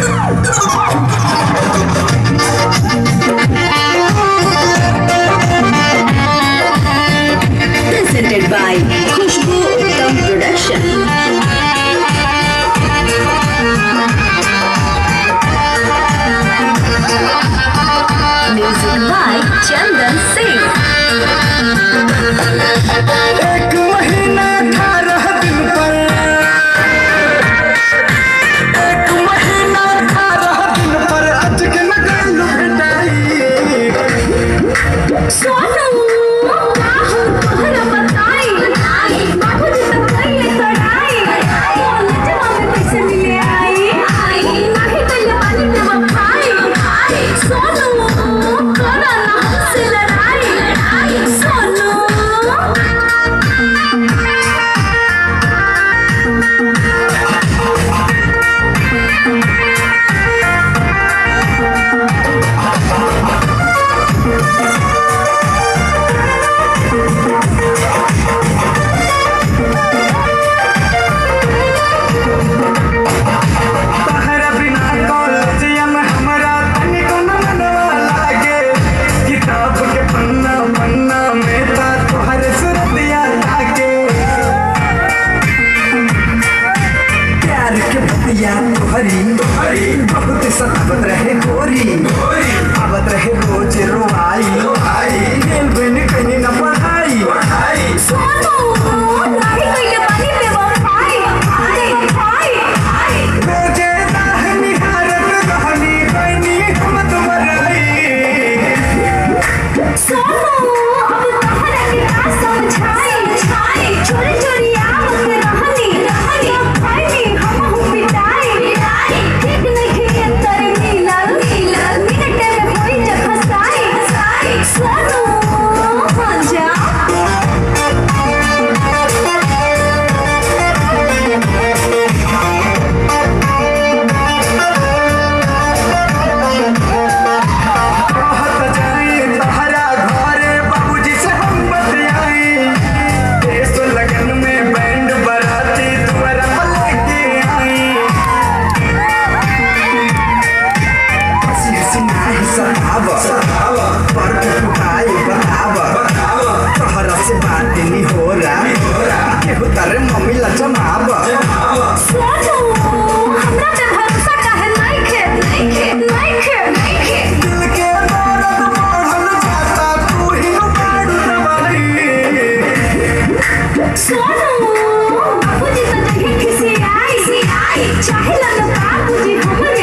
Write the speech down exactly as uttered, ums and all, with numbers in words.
Presented by Khushbu Uttam Production. Music by Chandan Singh. एक महीना अठारह दिन पर एक महीना अठारह दिन पर अटक न गइल भेटाई सोनू काहू तोहरा बताई बाबूजी तो कइले तड़ाई कॉलेजवा में पैसे मिले आई नाही कइले पानी में बपाई सोनू करा ना हमसे लड़ाई सोनू तहरा बिना कॉलेजिया में हमरा तनिको न मनवा लागे किताब के पन्ना पन्ना में ता तोहर सुरतिया लागे प्यार के बतिया तोहरी बहुत सतावत रहे गोरी आवत रहे रोज रोआई खेल बिन कहीं न पढ़ाई सोनू नाही कइले पानी में बपाई बपाई रोजे दाह निहारत रहनी बनी हम तुम्हारी सोनू अब तोहरा के का समझाई चोरी चोरी आवत रहनी रहनी फाइनी हम हूं पिटाई ठीक नहीं अंतर मिलल मिनट में कोई जखसाई सोनू हाँ जा कहत जाई तहरा घरे बाबूजी से हम बतियाई देश लगन में बैंड बराती तुअरा लेके आई हंसी हंसी नाही सताव पर उठाई बताव तहरा से बात नहीं हो रहा केहू तारे मम्मी लचमाव सोनू हमरा पे भरोसा काहे नइखे नइखे नइखे नइखे दिल के दर्द बढ़ल जाता तू ही बाड़ू दवाई सोनू बाबूजी तो नहीं किसी आई चाहे लगा बाबूजी हमरे